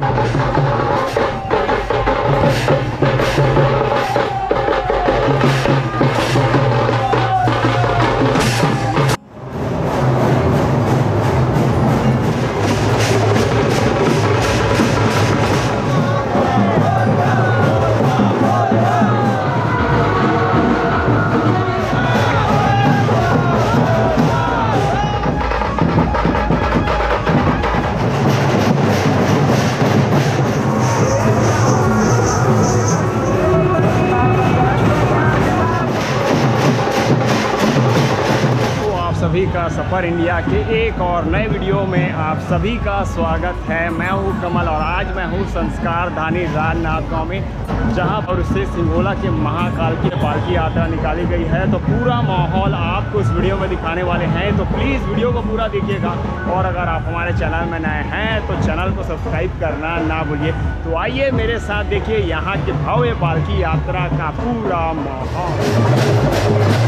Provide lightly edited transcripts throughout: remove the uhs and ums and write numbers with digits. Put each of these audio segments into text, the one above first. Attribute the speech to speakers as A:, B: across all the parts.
A: सभी का सफ़र इंडिया के एक और नए वीडियो में आप सभी का स्वागत है। मैं हूं कमल और आज मैं हूं संस्कार धानी राजनाथ गांव में, जहां पर से सिंगोला के महाकाल की पालकी यात्रा निकाली गई है। तो पूरा माहौल आपको इस वीडियो में दिखाने वाले हैं, तो प्लीज़ वीडियो को पूरा देखिएगा। और अगर आप हमारे चैनल में नए हैं तो चैनल को सब्सक्राइब करना ना भूलिए। तो आइए मेरे साथ देखिए यहाँ की भव्य पालकी यात्रा का पूरा माहौल।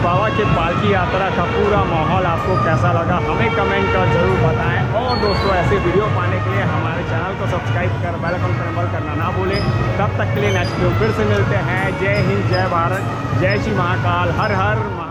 A: बाबा के पालकी यात्रा का पूरा माहौल आपको कैसा लगा हमें कमेंट कर ज़रूर बताएं। और दोस्तों ऐसे वीडियो पाने के लिए हमारे चैनल को सब्सक्राइब कर बेल आइकन पर नंबर करना ना भूलें। तब तक के लिए नेक्स्ट वीडियो फिर से मिलते हैं। जय हिंद, जय भारत, जय श्री महाकाल, हर हर